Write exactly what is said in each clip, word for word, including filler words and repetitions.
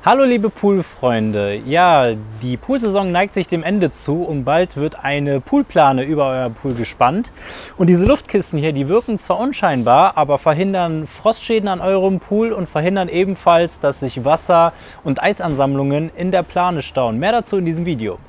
Hallo liebe Poolfreunde, ja, die Poolsaison neigt sich dem Ende zu und bald wird eine Poolplane über euer Pool gespannt. Und diese Luftkissen hier, die wirken zwar unscheinbar, aber verhindern Frostschäden an eurem Pool und verhindern ebenfalls, dass sich Wasser- und Eisansammlungen in der Plane stauen. Mehr dazu in diesem Video.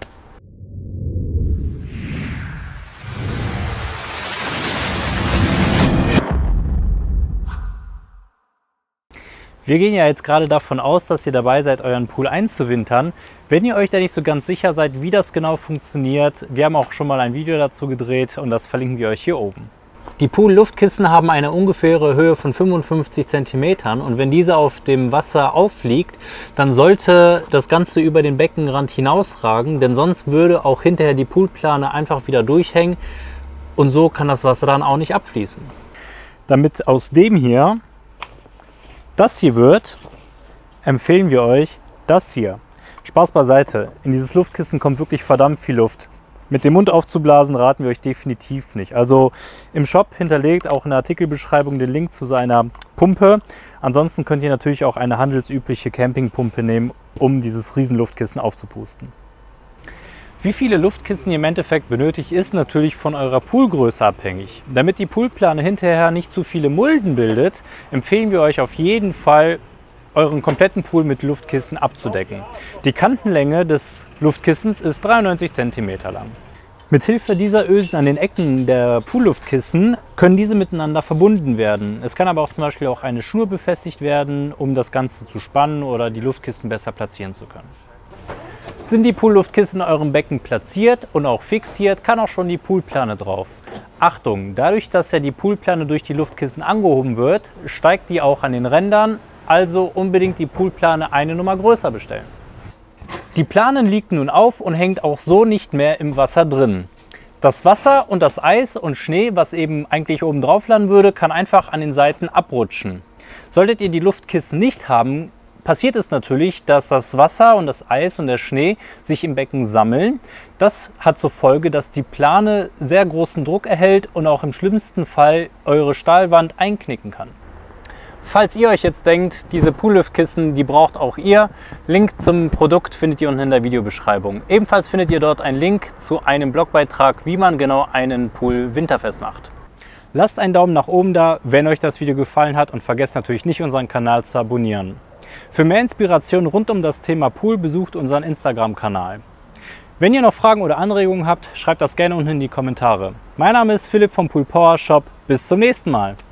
Wir gehen ja jetzt gerade davon aus, dass ihr dabei seid, euren Pool einzuwintern. Wenn ihr euch da nicht so ganz sicher seid, wie das genau funktioniert, wir haben auch schon mal ein Video dazu gedreht und das verlinken wir euch hier oben. Die Pool-Luftkissen haben eine ungefähre Höhe von fünfundfünfzig Zentimetern und wenn diese auf dem Wasser auffliegt, dann sollte das Ganze über den Beckenrand hinausragen, denn sonst würde auch hinterher die Poolplane einfach wieder durchhängen und so kann das Wasser dann auch nicht abfließen. Damit aus dem hier das hier wird, empfehlen wir euch das hier. Spaß beiseite, in dieses Luftkissen kommt wirklich verdammt viel Luft. Mit dem Mund aufzublasen raten wir euch definitiv nicht. Also im Shop hinterlegt auch in der Artikelbeschreibung den Link zu seiner Pumpe. Ansonsten könnt ihr natürlich auch eine handelsübliche Campingpumpe nehmen, um dieses riesen Luftkissen aufzupusten. Wie viele Luftkissen ihr im Endeffekt benötigt, ist natürlich von eurer Poolgröße abhängig. Damit die Poolplane hinterher nicht zu viele Mulden bildet, empfehlen wir euch auf jeden Fall, euren kompletten Pool mit Luftkissen abzudecken. Die Kantenlänge des Luftkissens ist dreiundneunzig Zentimeter lang. Mithilfe dieser Ösen an den Ecken der Poolluftkissen können diese miteinander verbunden werden. Es kann aber auch zum Beispiel auch eine Schnur befestigt werden, um das Ganze zu spannen oder die Luftkissen besser platzieren zu können. Sind die Poolluftkissen in eurem Becken platziert und auch fixiert, kann auch schon die Poolplane drauf. Achtung, dadurch, dass ja die Poolplane durch die Luftkissen angehoben wird, steigt die auch an den Rändern, also unbedingt die Poolplane eine Nummer größer bestellen. Die Plane liegt nun auf und hängt auch so nicht mehr im Wasser drin. Das Wasser und das Eis und Schnee, was eben eigentlich oben drauf landen würde, kann einfach an den Seiten abrutschen. Solltet ihr die Luftkissen nicht haben, passiert es natürlich, dass das Wasser und das Eis und der Schnee sich im Becken sammeln. Das hat zur Folge, dass die Plane sehr großen Druck erhält und auch im schlimmsten Fall eure Stahlwand einknicken kann. Falls ihr euch jetzt denkt, diese Poolluftkissen, die braucht auch ihr, Link zum Produkt findet ihr unten in der Videobeschreibung. Ebenfalls findet ihr dort einen Link zu einem Blogbeitrag, wie man genau einen Pool winterfest macht. Lasst einen Daumen nach oben da, wenn euch das Video gefallen hat und vergesst natürlich nicht, unseren Kanal zu abonnieren. Für mehr Inspiration rund um das Thema Pool besucht unseren Instagram-Kanal. Wenn ihr noch Fragen oder Anregungen habt, schreibt das gerne unten in die Kommentare. Mein Name ist Philipp vom Pool Power Shop. Bis zum nächsten Mal.